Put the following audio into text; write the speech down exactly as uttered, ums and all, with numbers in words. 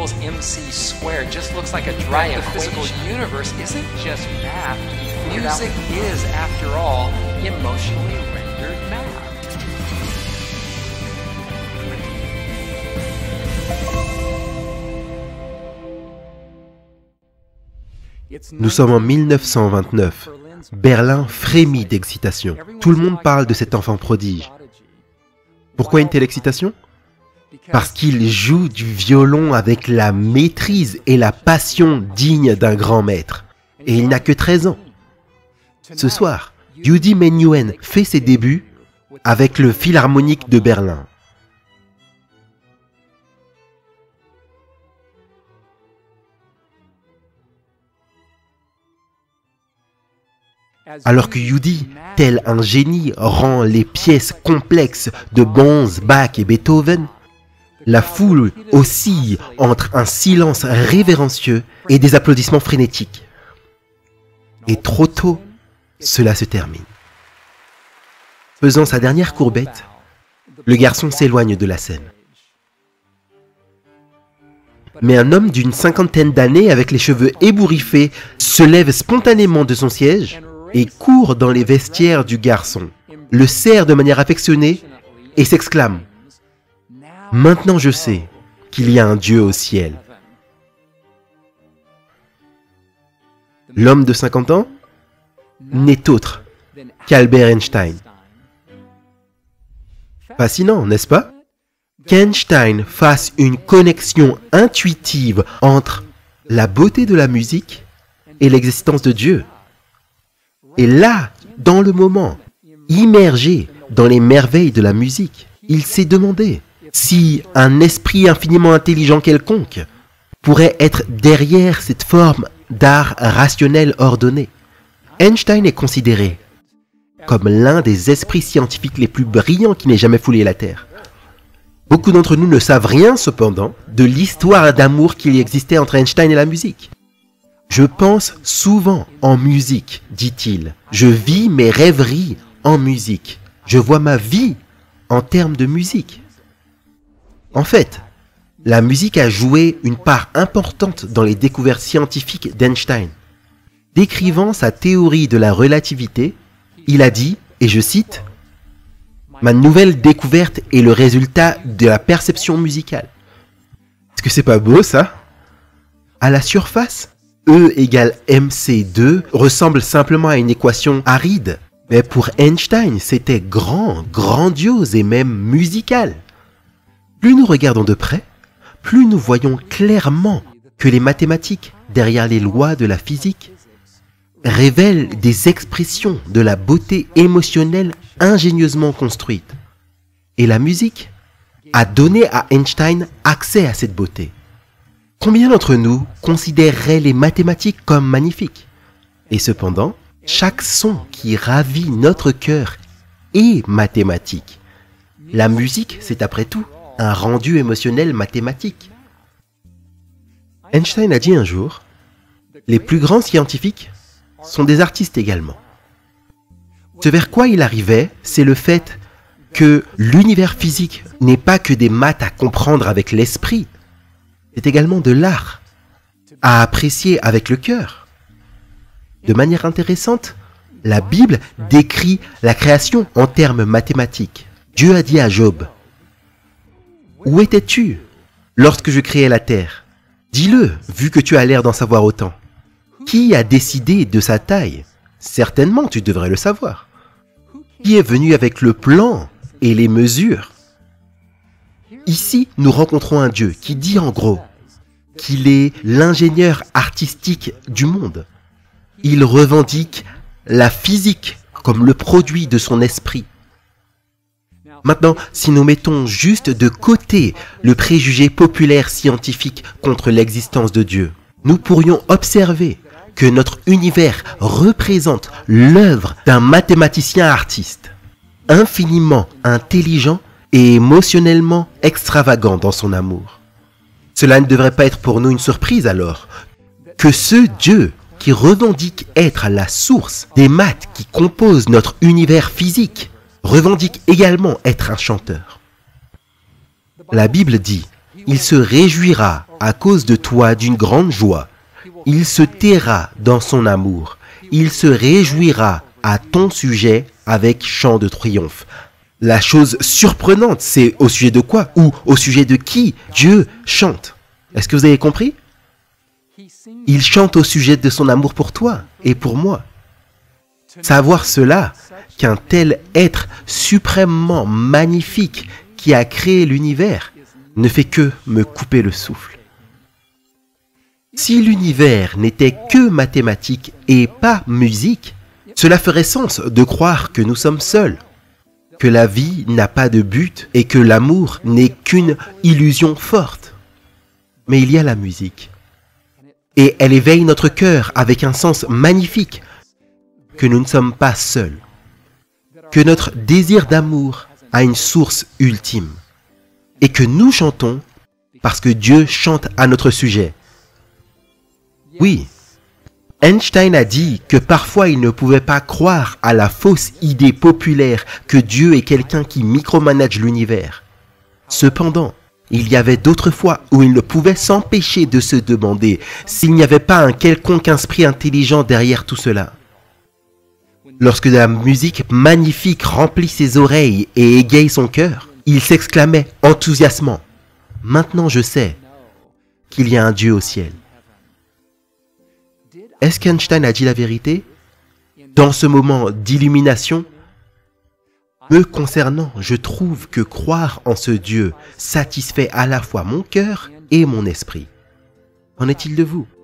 equals mc squared just looks like a dry equation. The physical universe isn't just math. Music is, after all, emotionally rendered math. Nous sommes en mille neuf cent vingt-neuf. Berlin frémit d'excitation. Tout le monde parle de cet enfant prodige. Pourquoi une telle excitation? Parce qu'il joue du violon avec la maîtrise et la passion dignes d'un grand maître. Et il n'a que treize ans. Ce soir, Udi Menuhin fait ses débuts avec le Philharmonique de Berlin. Alors que Udi, tel un génie, rend les pièces complexes de Bonz, Bach et Beethoven, la foule oscille entre un silence révérencieux et des applaudissements frénétiques. Et trop tôt, cela se termine. Faisant sa dernière courbette, le garçon s'éloigne de la scène. Mais un homme d'une cinquantaine d'années avec les cheveux ébouriffés se lève spontanément de son siège et court dans les vestiaires du garçon, le serre de manière affectionnée et s'exclame « Maintenant je sais qu'il y a un Dieu au ciel. » L'homme de cinquante ans n'est autre qu'Albert Einstein. Fascinant, n'est-ce pas? Qu'Einstein fasse une connexion intuitive entre la beauté de la musique et l'existence de Dieu. Et là, dans le moment, immergé dans les merveilles de la musique, il s'est demandé si un esprit infiniment intelligent quelconque pourrait être derrière cette forme d'art rationnel ordonné. Einstein est considéré comme l'un des esprits scientifiques les plus brillants qui n'ait jamais foulé la Terre. Beaucoup d'entre nous ne savent rien, cependant, de l'histoire d'amour qu'il y existait entre Einstein et la musique. Je pense souvent en musique, dit-il. Je vis mes rêveries en musique. Je vois ma vie en termes de musique. En fait, la musique a joué une part importante dans les découvertes scientifiques d'Einstein. Décrivant sa théorie de la relativité, il a dit, et je cite, « Ma nouvelle découverte est le résultat de la perception musicale. » Est-ce que c'est pas beau, ça? À la surface, E égale M C deux ressemble simplement à une équation aride. Mais pour Einstein, c'était grand, grandiose et même musical. Plus nous regardons de près, plus nous voyons clairement que les mathématiques, derrière les lois de la physique, révèlent des expressions de la beauté émotionnelle ingénieusement construite. Et la musique a donné à Einstein accès à cette beauté. Combien d'entre nous considéreraient les mathématiques comme magnifiques? Et cependant, chaque son qui ravit notre cœur est mathématique. La musique, c'est après tout un rendu émotionnel mathématique. Einstein a dit un jour, « Les plus grands scientifiques sont des artistes également. » Ce vers quoi il arrivait, c'est le fait que l'univers physique n'est pas que des maths à comprendre avec l'esprit, c'est également de l'art à apprécier avec le cœur. De manière intéressante, la Bible décrit la création en termes mathématiques. Dieu a dit à Job, « Où étais-tu lorsque je créais la terre? Dis-le, vu que tu as l'air d'en savoir autant. Qui a décidé de sa taille? Certainement, tu devrais le savoir. Qui est venu avec le plan et les mesures? » Ici, nous rencontrons un Dieu qui dit en gros qu'il est l'ingénieur artistique du monde. Il revendique la physique comme le produit de son esprit. Maintenant, si nous mettons juste de côté le préjugé populaire scientifique contre l'existence de Dieu, nous pourrions observer que notre univers représente l'œuvre d'un mathématicien artiste, infiniment intelligent et émotionnellement extravagant dans son amour. Cela ne devrait pas être pour nous une surprise alors, que ce Dieu qui revendique être la source des maths qui composent notre univers physique, revendique également être un chanteur. La Bible dit Il se réjouira à cause de toi d'une grande joie. Il se taira dans son amour. Il se réjouira à ton sujet avec chant de triomphe. La chose surprenante, c'est au sujet de quoi ou au sujet de qui Dieu chante. Est-ce que vous avez compris? Il chante au sujet de son amour pour toi et pour moi. Savoir cela, qu'un tel être suprêmement magnifique qui a créé l'univers ne fait que me couper le souffle. Si l'univers n'était que mathématiques et pas musique, cela ferait sens de croire que nous sommes seuls, que la vie n'a pas de but et que l'amour n'est qu'une illusion forte. Mais il y a la musique. Et elle éveille notre cœur avec un sens magnifique, que nous ne sommes pas seuls, que notre désir d'amour a une source ultime, et que nous chantons parce que Dieu chante à notre sujet. Oui, Einstein a dit que parfois il ne pouvait pas croire à la fausse idée populaire que Dieu est quelqu'un qui micromanage l'univers. Cependant, il y avait d'autres fois où il ne pouvait s'empêcher de se demander s'il n'y avait pas un quelconque esprit intelligent derrière tout cela. Lorsque la musique magnifique remplit ses oreilles et égaye son cœur, il s'exclamait enthousiasmant « Maintenant je sais qu'il y a un Dieu au ciel ». Est-ce qu'Einstein a dit la vérité? Dans ce moment d'illumination, me concernant, je trouve que croire en ce Dieu satisfait à la fois mon cœur et mon esprit. Qu'en est-il de vous?